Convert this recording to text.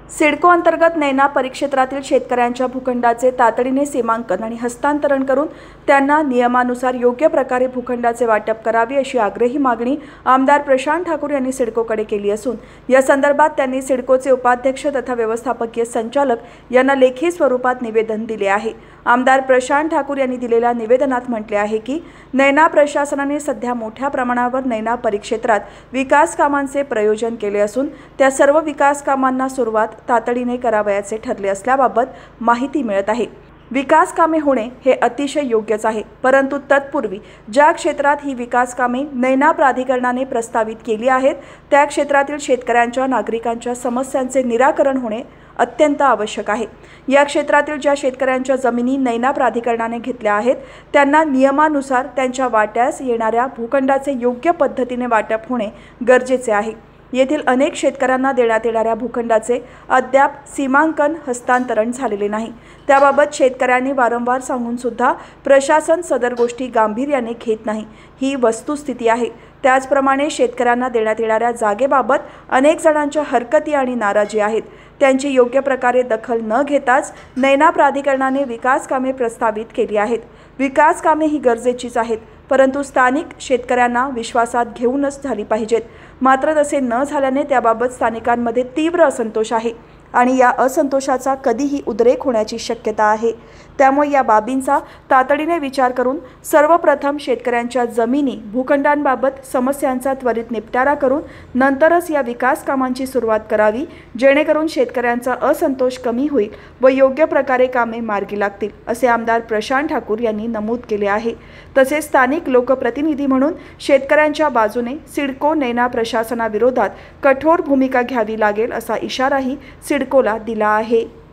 सिडको अंतर्गत नैना परिक्षेत्रातील शेतकऱ्यांच्या भूखंडाचे तातडीने सीमांकन आणि हस्तांतरण करून त्यांना नियमानुसार योग्य प्रकारे भूखंडाचे वाटप करावे अशी आग्रही मागणी आमदार प्रशांत ठाकूर यांनी सिडकोकडे केली असून या संदर्भात त्यांनी सिडकोचे उपाध्यक्ष तथा व्यवस्थापकीय संचालक यांना लेखी स्वरूपात निवेदन दिले आहे। आमदार प्रशांत ठाकूर यांनी दिलेल्या निवेदनात म्हटले आहे की नैना प्रशासनाने सध्या मोठ्या प्रमाणावर नैना परिक्षेत्रात विकास कामांचे प्रयोजन केले असून त्या सर्व विकास कामांना सुरुवात तातडीने करावयाचे ठरले असल्याबाबत माहिती मिळत आहे। विकास कामे होणे हे अतिशय योग्यच आहे, परंतु तत्पूर्वी ज्या क्षेत्रात ही विकास कामे नैना प्राधिकरणाने प्रस्तावित केली आहेत त्या क्षेत्रातील शेतकऱ्यांच्या नागरिकांच्या समस्यांचे निराकरण होणे अत्यंत आवश्यक आहे। या क्षेत्रातील ज्या शेतकऱ्यांच्या जमिनी नैना प्राधिकरणाने घेतल्या आहेत त्यांना नियमानुसार त्यांच्या वाट्यास येणाऱ्या भूखंडाचे योग्य पद्धतीने वाटप होणे गरजेचे आहे। येथील अनेक शेतकऱ्यांना देण्यात येणाऱ्या भूखंडाचे अद्याप सीमांकन हस्तांतरण झालेले नाही। त्याबाबत शेतकऱ्यांनी वारंवार सांगून सुद्धा प्रशासन सदर गोष्टी गांभीर्याने घेत नाही, ही वस्तुस्थिती आहे। त्याचप्रमाणे शेतकऱ्यांना देण्यात येणाऱ्या जागेबाबत अनेक जणांच्या हरकती आणि नाराजी आहेत। त्यांची योग्य प्रकारे दखल न घेताच नैना प्राधिकरणाने विकास कामे प्रस्तावित केली आहेत। विकास कामे ही गरजेचीच आहेत, परंतु स्थानिक शेतकऱ्यांना विश्वासात घेऊनच झाली पाहिजेत। मात्र तसे न झाल्याने त्याबाबत स्थानिकांमध्ये तीव्र असंतोष आहे आणि या असंतोषाचा कधीही उद्रेक होण्याची शक्यता आहे। त्यामुळे या बाबींचा तातडीने विचार करून सर्वप्रथम शेतकऱ्यांच्या जमिनी भूखंडांबाबत समस्यांचा त्वरित निपटारा करून नंतरच या विकास कामांची सुरुवात करावी, जेणेकरून शेतकऱ्यांचा असंतोष कमी होईल व योग्य प्रकारे कामे मार्गी लागतील, असे आमदार प्रशांत ठाकूर यांनी नमूद केले आहे। तसेच स्थानिक लोकप्रतिनिधी म्हणून शेतकऱ्यांच्या बाजूने सिडको नैना प्रशासनाविरोधात कठोर भूमिका घ्यावी लागेल असा इशाराही सिडकोला दिला आहे।